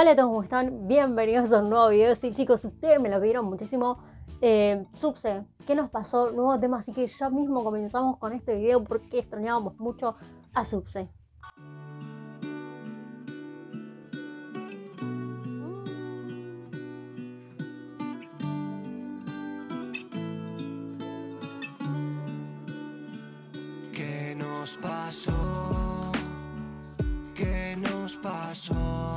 Hola a todos, ¿cómo están? Bienvenidos a un nuevo video. Sí, chicos, ustedes me lo pidieron muchísimo. Subse, ¿qué nos pasó? Nuevo tema, así que ya mismo comenzamos con este video porque extrañábamos mucho a Subse. ¿Qué nos pasó? ¿Qué nos pasó?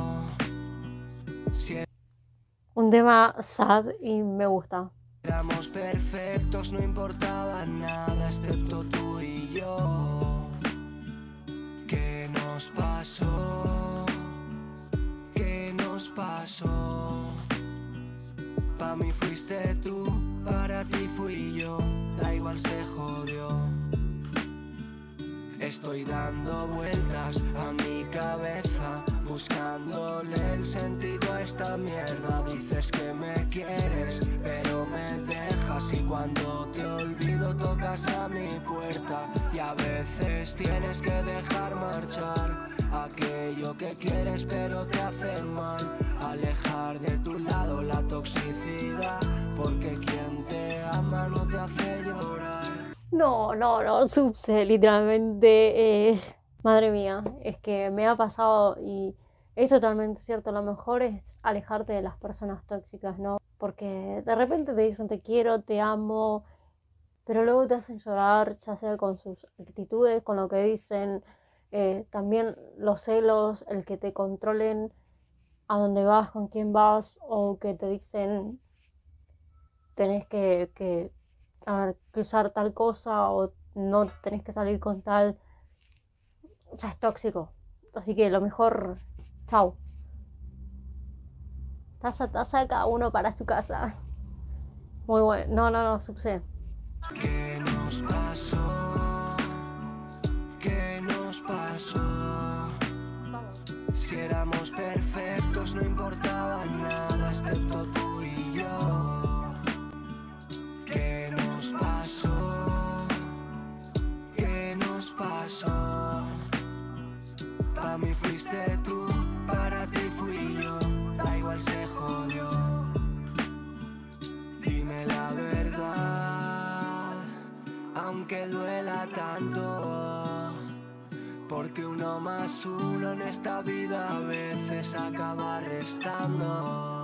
Si Un tema sad y me gusta. éramos perfectos, no importaba nada excepto tú y yo. ¿Qué nos pasó? ¿Qué nos pasó? Pa' mí fuiste tú, para ti fui yo, da igual se jodió. Estoy dando vueltas a mi cabeza, buscándole el sentido a esta mierda. Dices que me quieres, pero me dejas, y cuando te olvido tocas a mi puerta. Y a veces tienes que dejar marchar aquello que quieres pero te hace mal. Alejar de tu lado la toxicidad, porque quien te ama no te hace llorar. No, Subse, literalmente, madre mía, es que me ha pasado y es totalmente cierto. Lo mejor es alejarte de las personas tóxicas, ¿no? Porque de repente te dicen te quiero, te amo, pero luego te hacen llorar, ya sea con sus actitudes, con lo que dicen, también los celos, el que te controlen a dónde vas, con quién vas, o que te dicen tenés que usar tal cosa o no tenés que salir con tal, ya es tóxico. Así que lo mejor, chau. Taza, cada uno para su casa. Muy bueno. No, Subse. ¿Qué nos pasó? ¿Qué nos pasó? Vamos. Si éramos perfectos, no importaba nada excepto tú y yo. ¿Qué nos pasó? ¿Qué nos pasó? Pa' mí fuiste tú, para ti fui yo, da igual se jodió. Dime la verdad, aunque duela tanto, porque uno más uno en esta vida a veces acaba restando.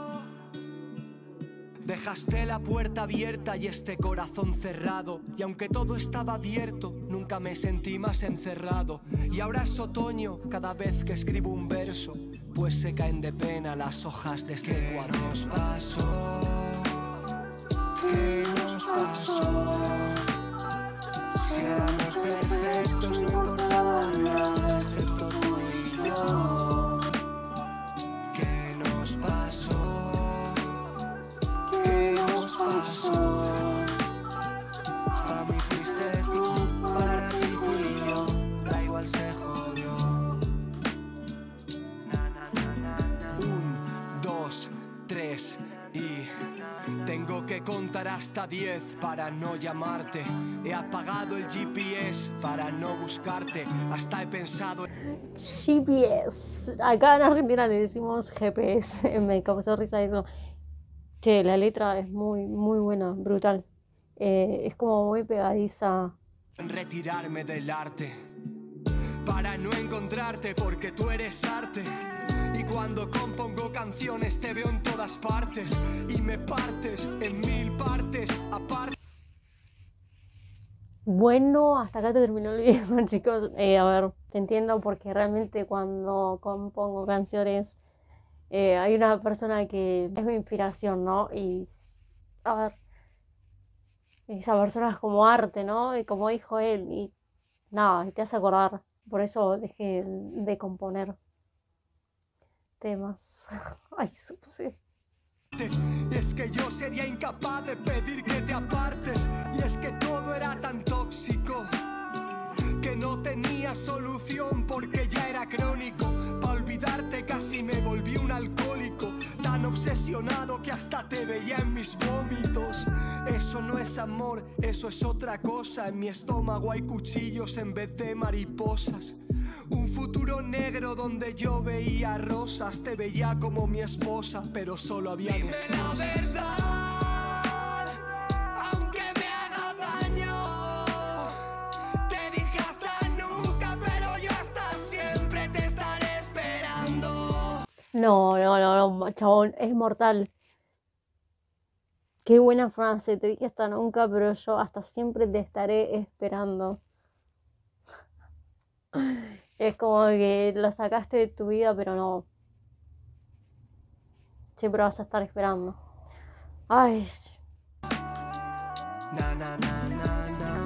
Dejaste la puerta abierta y este corazón cerrado, y aunque todo estaba abierto, nunca me sentí más encerrado. Y ahora es otoño cada vez que escribo un verso, pues se caen de pena las hojas de este cuadro. ¿Qué nos pasó? ¿Qué nos pasó? Si éramos perfectos, no importaba nada excepto tú y yo. ¿Qué nos pasó? ¿Qué nos pasó? Pa' mí fuiste tú, para ti fui yo, da igual se jodió. 1, 2, 3 y tengo que contar hasta 10 para no llamarte. He apagado el GPS para no buscarte. Hasta he pensado GPS. Acá en Argentina le decimos GPS. Me causó risa eso. Che, la letra es muy buena, brutal. Es como muy pegadiza. en retirarme del arte para no encontrarte, porque tú eres arte. Y cuando compongo canciones te veo en todas partes y me partes en 1000 partes aparte. Bueno, hasta acá te terminó el video, chicos. A ver, te entiendo porque realmente cuando compongo canciones hay una persona que es mi inspiración, ¿no? Y, a ver, esa persona es como arte, ¿no? Y como dijo él, y nada, te hace acordar. Por eso dejé de componer temas. Ay, Subse. Y es que yo sería incapaz de pedir que te apartes. Y es que todo era tan tóxico que no tenía solución, porque ya era crónico. Pa' olvidarte casi me volví un alcohólico, tan obsesionado que hasta te veía en mis vómitos. Eso no es amor, eso es otra cosa. En mi estómago hay cuchillos en vez de mariposas. Un futuro negro donde yo veía rosas. Te veía como mi esposa, pero solo había Dime la verdad, aunque me haga daño. Te dije hasta nunca, pero yo hasta siempre te estaré esperando. No, chabón, es mortal. Qué buena frase, te dije hasta nunca, pero yo hasta siempre te estaré esperando. Es como que lo sacaste de tu vida, pero no. Siempre vas a estar esperando. Ay, Na na na na na.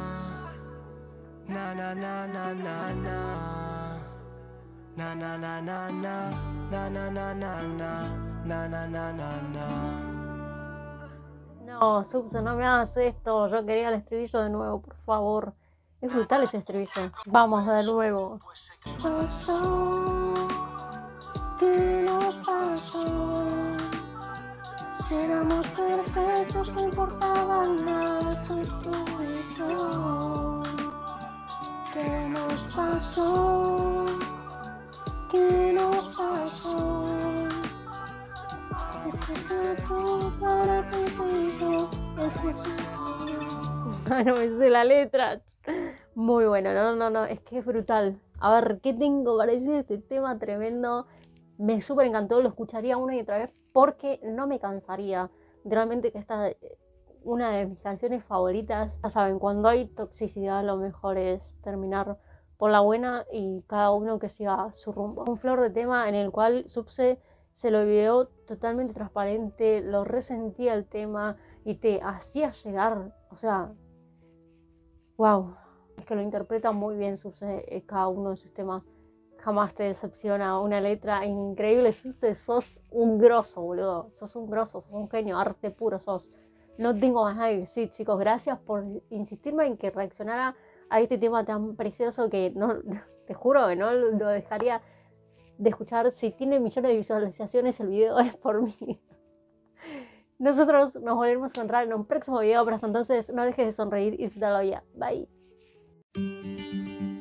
Na na na na na na. Na na na na na. Na na na na na. Na na na na na. no, Subso, no me hagas esto. Yo quería el estribillo de nuevo, por favor. Es brutal ese estribillo. Vamos de nuevo. Pasó, ¿qué nos pasó? Si éramos perfectos, no importaba nada, tú y yo. ¿Qué nos pasó? ¿Qué nos pasó? No me sé la letra. Muy bueno, no, es que es brutal. A ver, ¿qué tengo para decir de este tema tremendo? Me súper encantó, lo escucharía una y otra vez porque no me cansaría. Realmente que esta es una de mis canciones favoritas. Ya saben, cuando hay toxicidad lo mejor es terminar por la buena y cada uno que siga su rumbo. Un flor de tema en el cual Subse se lo vio totalmente transparente, lo resentía el tema y te hacía llegar, o sea, wow. Es que lo interpreta muy bien Subse cada uno de sus temas. Jamás te decepciona, una letra increíble. Subse, sos un grosso, boludo. Sos un grosso, sos un genio, arte puro sos. No tengo más nada que decir, chicos. Gracias por insistirme en que reaccionara a este tema tan precioso que no, te juro que no lo dejaría de escuchar. Si tiene millones de visualizaciones el video es por mí. Nosotros nos volveremos a encontrar en un próximo video, pero hasta entonces no dejes de sonreír y disfrutar la vida. Bye.